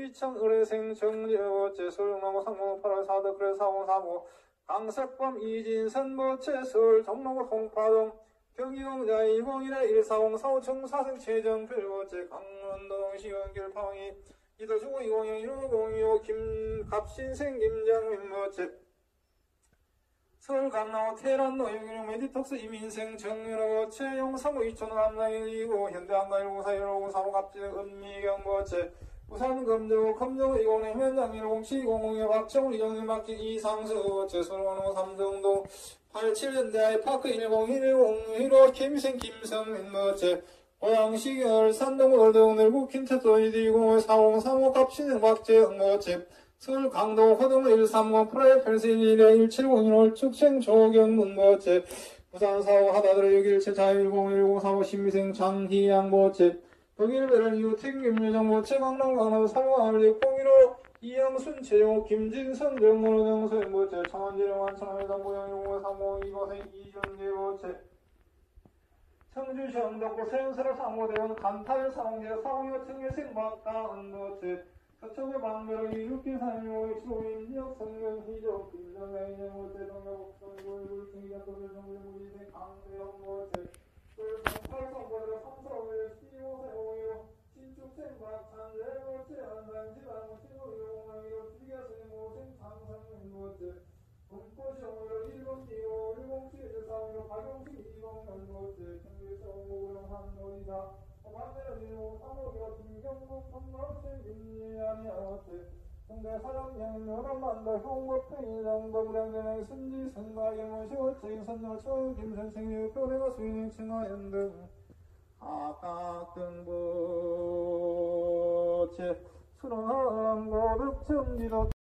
이청 의뢰생 정제어째 서울나무 상무 8월 4도 그래 403호 강석범 이진선 모체 서울 종로구 홍파동 경기공자 201에 140 사오청 사승 최정 별모체 강원동 시원길 파왕이 이도주고 202 1502 김갑신생 김장민 모체 서울 강남호 테란노 616 메디톡스 이민생 정유로 최용 사무 2촌 남당일 2구 현대한가 104 153 갑진 은미경 모체 부산 검정 20 현장 107 002 박정우 이정일 막힌 이상수 제수원호 삼성동 87현대 파크 10110 김생 김성민 모체 고양시결 산동 월동 늘구 킨테토 220 4035 갑신영 박재영 모체 서울 강동 호동 130 프라이팬스 1 1701 축생 조경문 모체 부산 사고 하다들 617 자유10 신미생 장희양 모체 독일배를 이후 택임유정 모체 강남 강남 351 015 이영순 최용호 김진선 정문호 정소연 모체 창원지령 완창회당 고양 1 30 이고생 이준재 모체 청주시 영덕구 세운스러 상호대원 간탈 사랑제 사공여 청계생 박다은 모체 서초구 방배로 이륙기 315 추인지역 성경 희적 김정가인의 모체 동료국 성골 승기작도별 정부무리생 강대영 모체 서울동팔성보대로 345일 15세 515 신축생 박찬재 모체 안산지방 1515 주기가스님 모생 장성민 모체 동포시 515 1번 2호 107 415 박용식 206 모체 청주시 오구령 한노이사 반대로 1호 3호기로 김경국 선로체 김예안이 모체 성대 사장님 여러만도 홍보편의장 동량전행 순지 선가경호 시호책 선녀 초유 김선생님 표례가 수인행 칭하연 등 각각 등보체 수능고득 점지도